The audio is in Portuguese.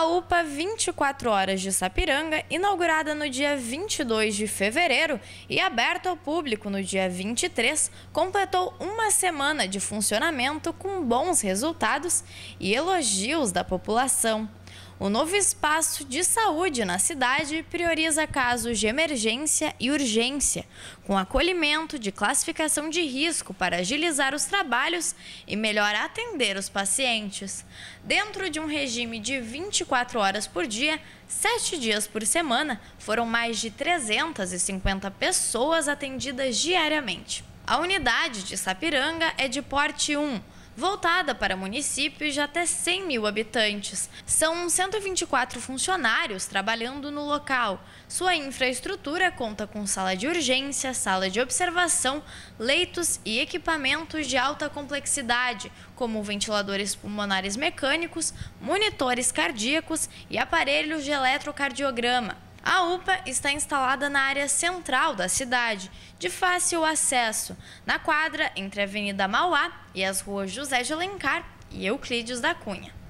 A UPA 24 Horas de Sapiranga, inaugurada no dia 22 de fevereiro e aberta ao público no dia 23, completou uma semana de funcionamento com bons resultados e elogios da população. O novo espaço de saúde na cidade prioriza casos de emergência e urgência, com acolhimento de classificação de risco para agilizar os trabalhos e melhor atender os pacientes. Dentro de um regime de 24 horas por dia, 7 dias por semana, foram mais de 350 pessoas atendidas diariamente. A unidade de Sapiranga é de porte 1, voltada para municípios de até 100 mil habitantes. São 124 funcionários trabalhando no local. Sua infraestrutura conta com sala de urgência, sala de observação, leitos e equipamentos de alta complexidade, como ventiladores pulmonares mecânicos, monitores cardíacos e aparelhos de eletrocardiograma. A UPA está instalada na área central da cidade, de fácil acesso, na quadra entre a Avenida Mauá e as ruas José de Alencar e Euclides da Cunha.